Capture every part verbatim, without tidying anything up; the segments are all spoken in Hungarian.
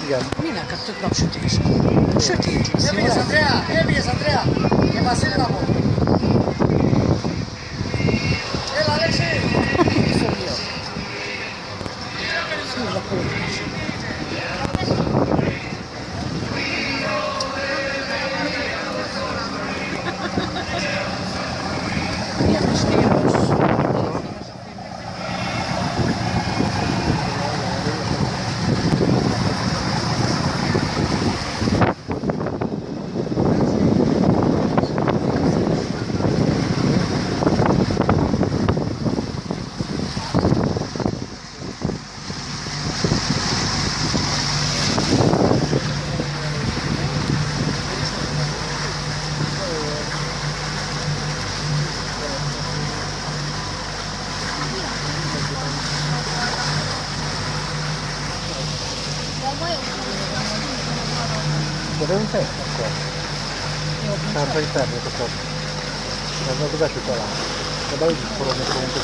Igen. Minek a tök napsütés? Sötét lesz. Elmész, Andrea! Elmész, Andrea! Che passi nella moto? E l'Alexi! Sono io. Scusa, pure. Dove non sei qua? Tanto in terra questo. Ma dove è tutta là? E dove ci furono comunque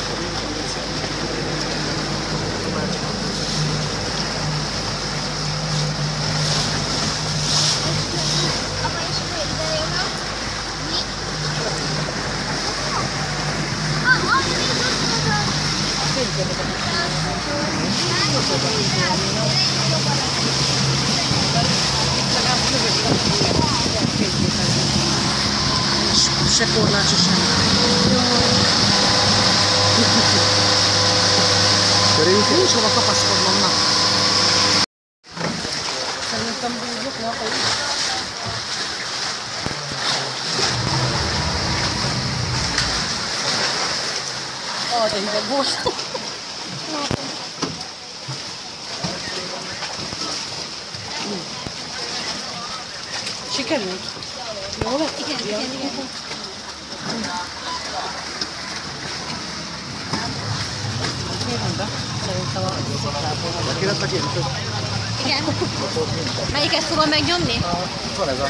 Se korlácsa sem. Nincs hova kapaszkodnom, na. Szerintem bújjuk le a fejét. Ah, de hideg volt. Sikerült? Jó lett? Igen, igen, igen. Ki lett a kérdés? Igen. Melyiket fogom megnyomni? Van ez a...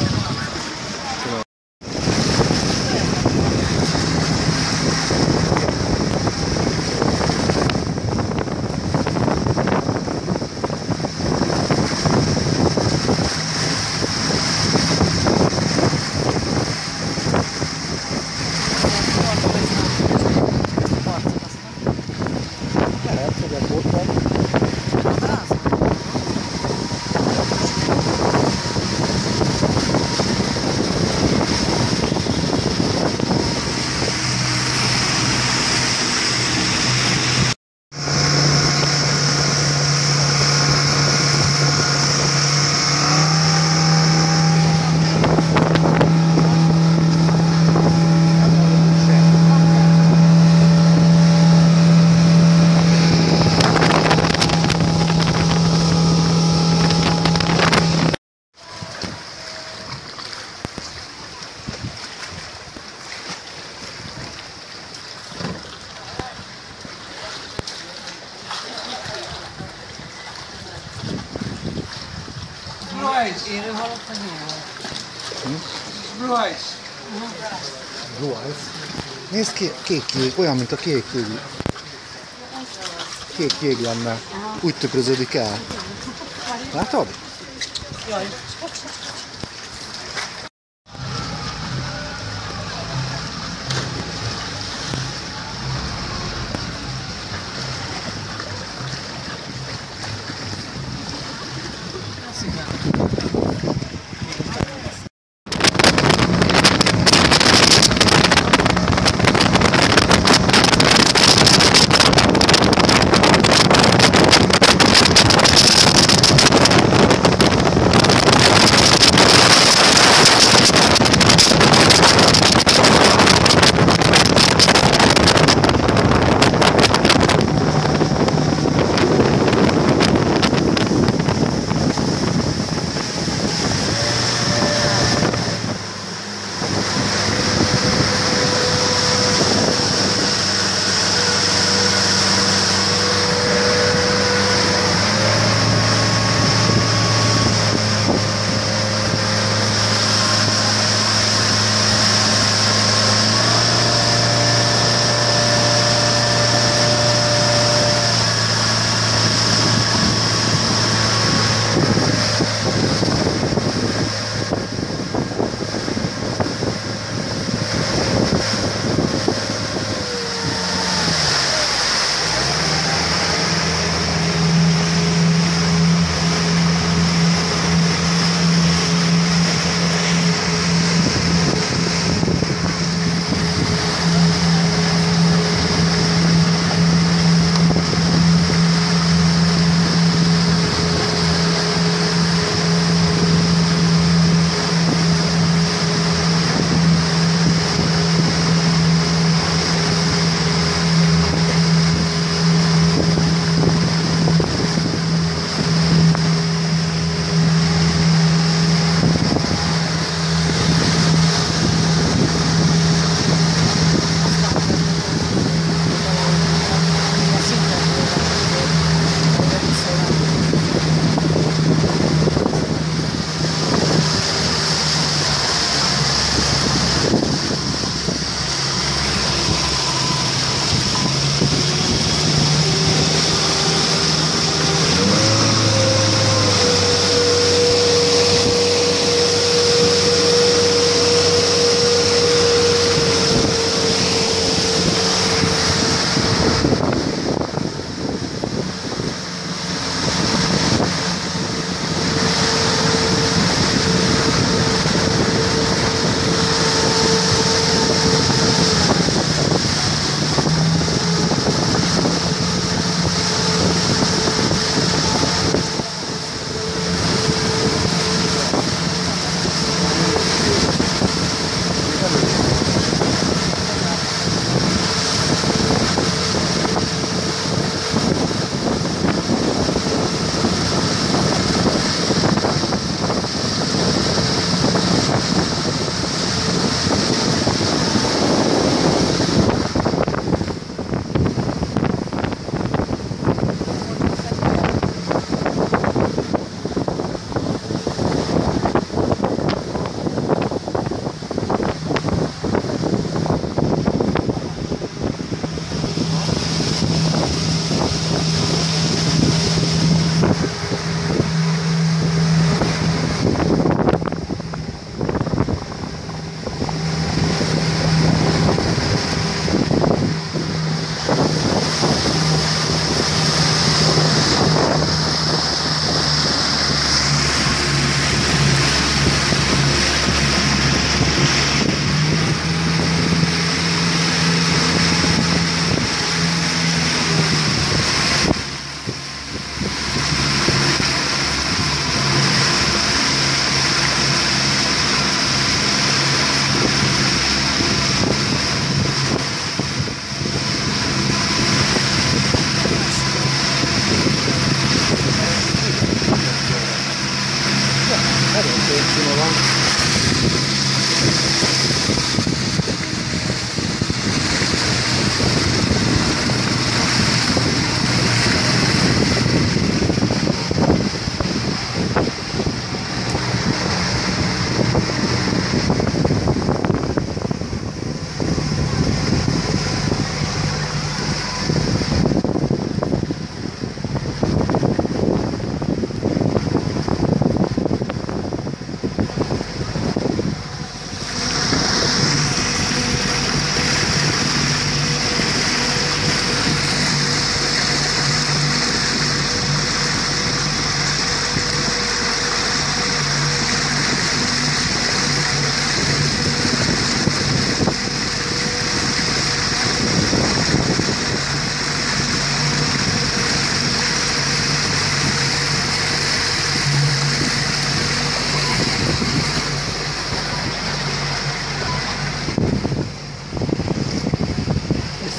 Élő halott a nyilván. Blue eyes. Blue eyes. Nézd ki, kék jég, olyan, mint a kék jég. Kék jég lenne. Úgy tükröződik el. Látod? Jaj.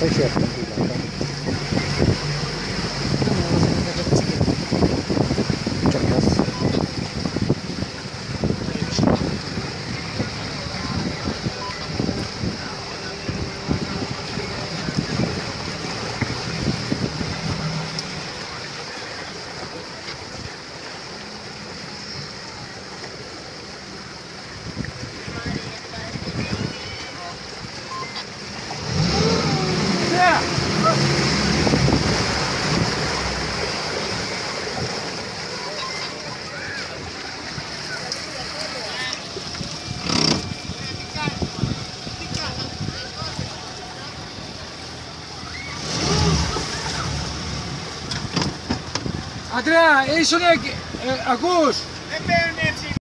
sei si è tranquilla. C'è cazzo. Αντρέα, ήσουν εκεί. Ακούς. Δεν παίρνει.